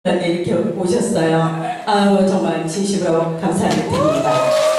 이렇게 오셨어요. 아유, 정말 진심으로 감사를 드립니다.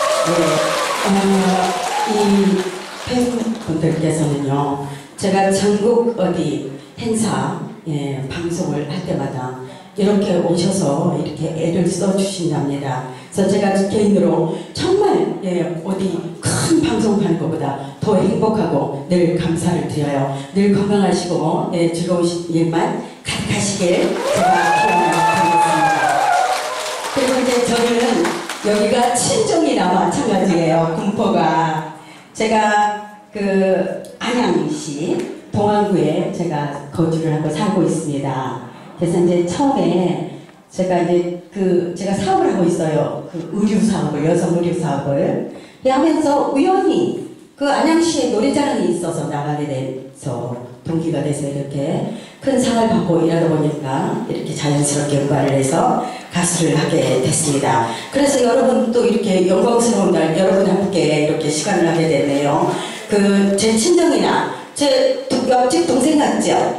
이 팬분들께서는요, 제가 전국 어디 행사, 방송을 할 때마다 이렇게 오셔서 이렇게 애를 써주신답니다. 그래서 제가 개인으로 정말 어디 큰 방송 하는 것보다 더 행복하고 늘 감사를 드려요. 늘 건강하시고 즐거우신 일만 가득하시길 제가 기원하겠습니다. 그리고 이제 저는 여기가 친정이나 마찬가지예요. 군포가. 제가 그 안양시 동안구에 제가 거주를 하고 살고 있습니다. 그래서 이제 처음에 제가 제가 사업을 하고 있어요. 그 의류 사업을, 여성 의류 사업을 하면서 우연히 그 안양시에 노래자랑이 있어서 나가게 돼서 동기가 돼서 이렇게 큰 상을 받고 일하다 보니까 이렇게 자연스럽게 음반을 해서 가수를 하게 됐습니다. 그래서 여러분 또 이렇게 영광스러운 날 여러분 함께 이렇게 시간을 하게 됐네요. 그 제 친정이나 제 옆집 동생 같죠?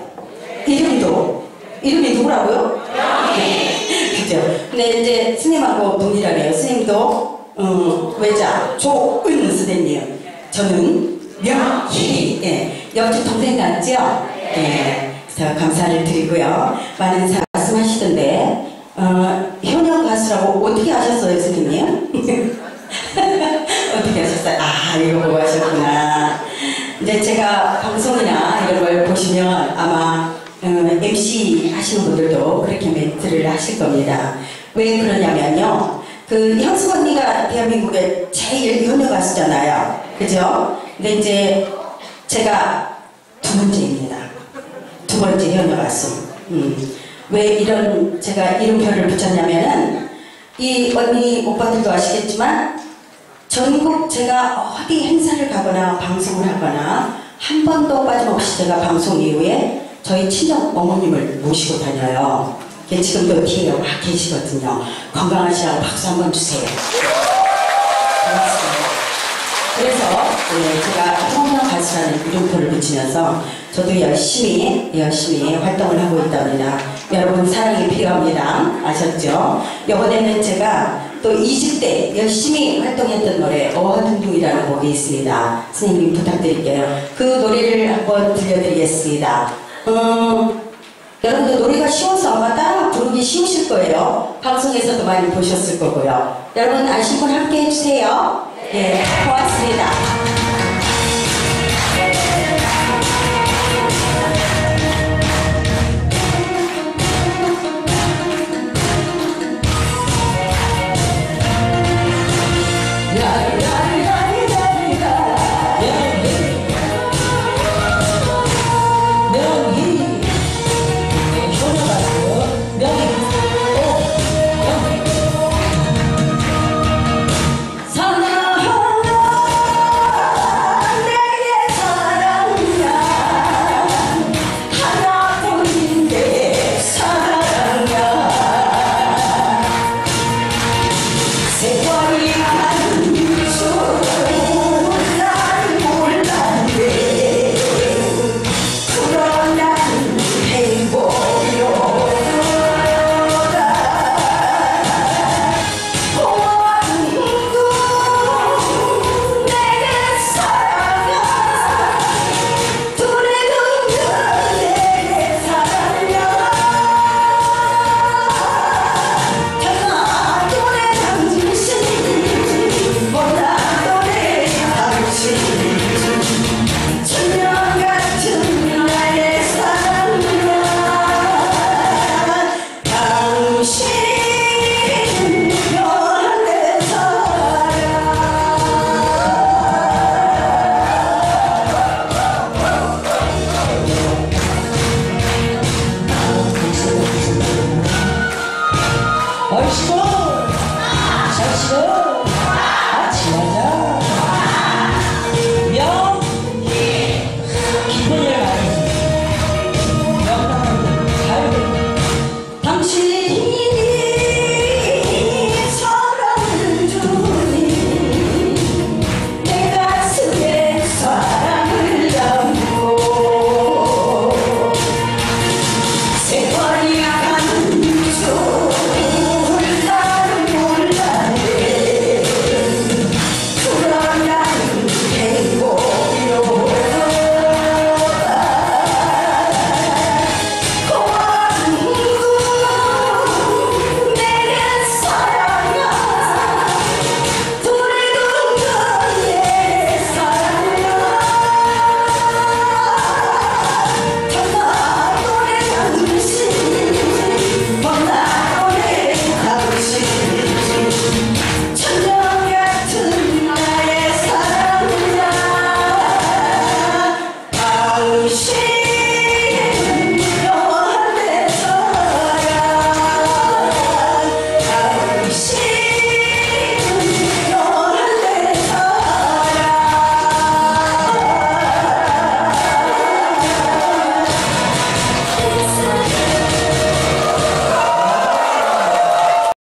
이름이 누구라고요? 그죠? 근데 이제 스님하고 동일하네요. 스님도 외자 조은 스님, 저는 명희, 옆집 동생 같죠? 그래서 감사를 드리고요. 많은 사람 말씀하시던데 현역 가수라고 어떻게 아셨어요, 스님님? 어떻게 하셨어요? 아, 이거 보고 하셨구나. 이제 제가 방송이나 이런 걸 보시면 아마 MC 하시는 분들도 그렇게 멘트를 하실 겁니다. 왜 그러냐면요, 그 현숙 언니가 대한민국의 제일 현역 가수잖아요, 그죠? 근데 이제 제가 두 번째입니다. 두 번째 현역 가수. 왜 이런 제가 이름표를 붙였냐면은, 이 언니 오빠들도 아시겠지만 전국 제가 어디 행사를 가거나 방송을 하거나 한 번도 빠짐없이 제가 방송 이후에 저희 친정 어머님을 모시고 다녀요. 지금도 뒤에 와 계시거든요. 건강하시라고 박수 한번 주세요. 고맙습니다. 그래서 제가 현역 가수라는 이름표를 붙이면서 저도 열심히 활동을 하고 있답니다. 여러분 사랑이 필요합니다. 아셨죠? 이번에는 제가 또 2집 때 열심히 활동했던 노래 어화둥둥이라는 곡이 있습니다. 선생님 부탁드릴게요. 그 노래를 한번 들려드리겠습니다. 여러분들 노래가 쉬워서 아마 따라 부르기 쉬우실 거예요. 방송에서도 많이 보셨을 거고요. 여러분 아시는 분 함께 해주세요. 네, 고맙습니다.